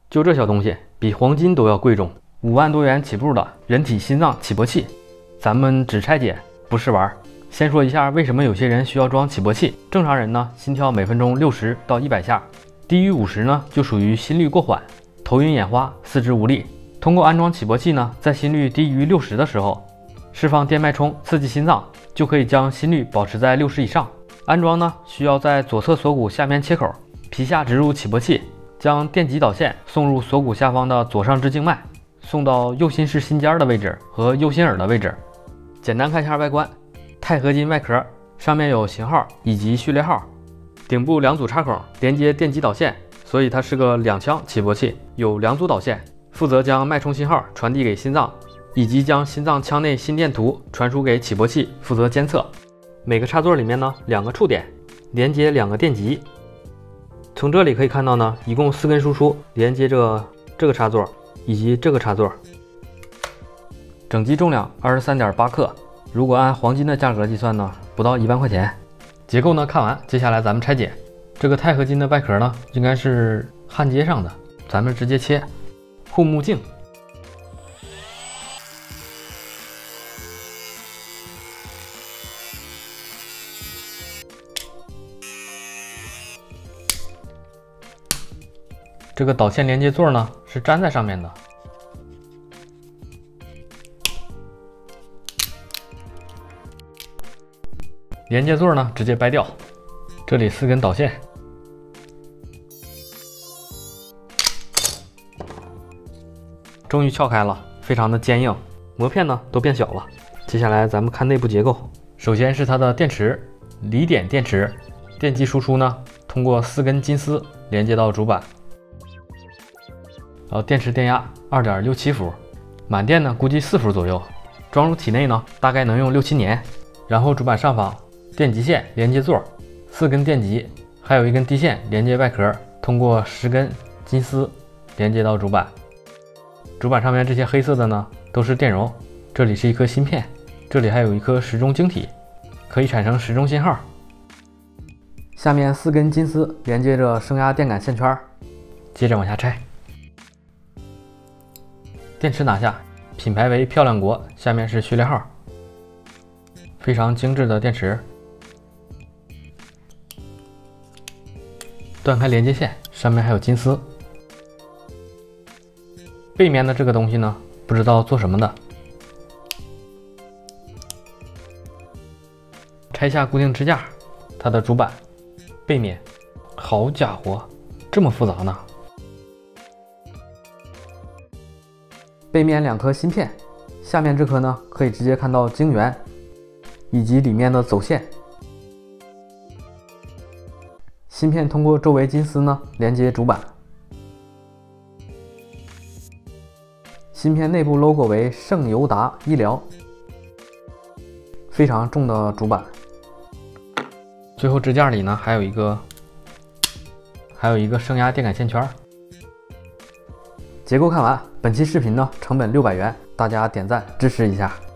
就这小东西比黄金都要贵重，5万多元起步的人体心脏起搏器，咱们只拆解不试玩。先说一下为什么有些人需要装起搏器。正常人呢，心跳每分钟60到100下，低于50呢就属于心率过缓、头晕眼花、四肢无力。通过安装起搏器呢，在心率低于60的时候，释放电脉冲刺激心脏，就可以将心率保持在60以上。安装呢，需要在左侧锁骨下面切口皮下植入起搏器，将电极导线送入锁骨下方的左上肢静脉，送到右心室心尖的位置和右心耳的位置。简单看一下外观，钛合金外壳，上面有型号以及序列号，顶部2组插孔连接电极导线，所以它是个2腔起搏器，有2组导线，负责将脉冲信号传递给心脏，以及将心脏腔内心电图传输给起搏器，负责监测。每个插座里面呢2个触点，连接2个电极。从这里可以看到呢，一共4根输出连接着这个插座以及这个插座。整机重量23.8克，如果按黄金的价格计算呢，不到1万块钱。结构呢看完，接下来咱们拆解。这个钛合金的外壳呢，应该是焊接上的，咱们直接切。护目镜。这个导线连接座呢是粘在上面的，连接座呢直接掰掉，这里4根导线，终于撬开了，非常的坚硬，膜片呢都变小了。接下来咱们看内部结构，首先是它的电池，锂碘电池，电机输出呢通过4根金丝连接到主板。然后电池电压2.67伏，满电呢估计4伏左右，装入体内呢大概能用6、7年。然后主板上方电极线连接座，4根电极，还有1根低线连接外壳，通过10根金丝连接到主板。主板上面这些黑色的呢都是电容，这里是一颗芯片，这里还有一颗时钟晶体，可以产生时钟信号。下面4根金丝连接着升压电感线圈，接着往下拆。电池拿下，品牌为漂亮国，下面是序列号，非常精致的电池。断开连接线，上面还有金丝。背面的这个东西呢，不知道做什么的。拆下固定支架，它的主板背面，好家伙，这么复杂呢！背面2颗芯片，下面这颗呢可以直接看到晶圆以及里面的走线。芯片通过周围金丝呢连接主板。芯片内部 logo 为圣尤达医疗，非常重的主板。最后支架里呢还有一个升压电感线圈。结构看完，本期视频呢成本600元，大家点赞支持一下。